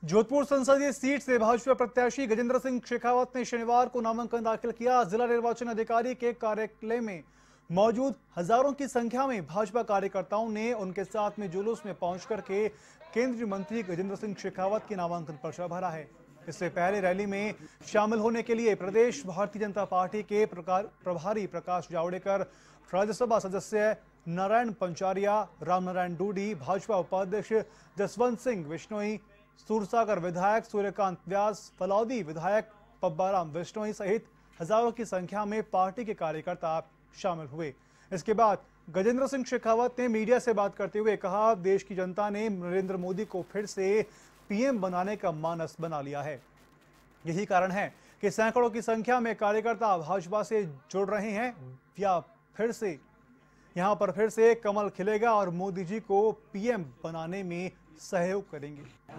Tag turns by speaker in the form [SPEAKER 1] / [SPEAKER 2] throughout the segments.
[SPEAKER 1] जोधपुर संसदीय सीट से भाजपा प्रत्याशी गजेंद्र सिंह शेखावत ने शनिवार को नामांकन दाखिल किया। जिला निर्वाचन अधिकारी के कार्यालय में मौजूद हजारों की संख्या में भाजपा कार्यकर्ताओं ने उनके साथ में जुलूस में पहुंच करके केंद्रीय मंत्री गजेंद्र सिंह शेखावत की नामांकन पर्चा भरा है। इससे पहले रैली में शामिल होने के लिए प्रदेश भारतीय जनता पार्टी के प्रभारी प्रकाश जावड़ेकर, राज्यसभा सदस्य नारायण पंचारिया, रामनारायण डूडी, भाजपा उपाध्यक्ष जसवंत सिंह बिश्नोई, सूरसागर विधायक सूर्यकांत व्यास, फलौदी विधायक पब्बाराम बिश्नोई सहित हजारों की संख्या में पार्टी के कार्यकर्ता शामिल हुए। इसके बाद गजेंद्र सिंह शेखावत ने मीडिया से बात करते हुए कहा, देश की जनता ने नरेंद्र मोदी को फिर से पीएम बनाने का मानस बना लिया है। यही कारण है कि सैकड़ों की संख्या में कार्यकर्ता भाजपा से जुड़ रहे हैं या यहां पर फिर से कमल खिलेगा और मोदी जी को पीएम बनाने में सहयोग करेंगे।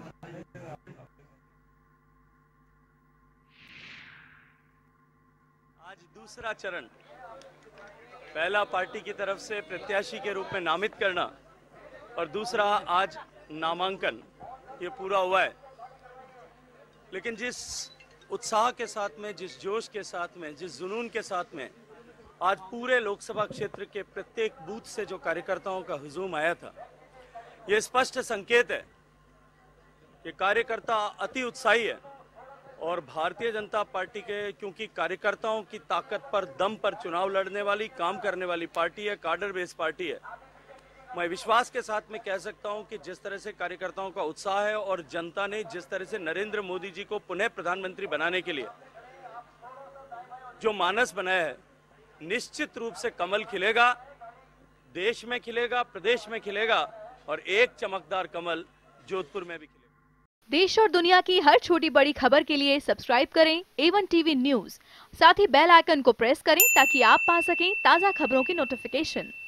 [SPEAKER 2] आज दूसरा चरण, पहला पार्टी की तरफ से प्रत्याशी के रूप में नामित करना और दूसरा आज नामांकन, ये पूरा हुआ है। लेकिन जिस उत्साह के साथ में, जिस जोश के साथ में, जिस जुनून के साथ में आज पूरे लोकसभा क्षेत्र के प्रत्येक बूथ से जो कार्यकर्ताओं का हुजूम आया था, ये स्पष्ट संकेत है कि कार्यकर्ता अति उत्साही है और भारतीय जनता पार्टी के, क्योंकि कार्यकर्ताओं की ताकत पर, दम पर चुनाव लड़ने वाली, काम करने वाली पार्टी है, कार्डर बेस पार्टी है। मैं विश्वास के साथ में कह सकता हूं कि जिस तरह से कार्यकर्ताओं का उत्साह है और जनता ने जिस तरह से नरेंद्र मोदी जी को पुनः प्रधानमंत्री बनाने के लिए जो मानस बनाया है, निश्चित रूप से कमल खिलेगा, देश में खिलेगा, प्रदेश में खिलेगा और एक चमकदार कमल जोधपुर में भी खिलेगा।
[SPEAKER 3] देश और दुनिया की हर छोटी बड़ी खबर के लिए सब्सक्राइब करें A1 टीवी न्यूज़। साथ ही बेल आइकन को प्रेस करें ताकि आप पा सकें ताज़ा खबरों की नोटिफिकेशन।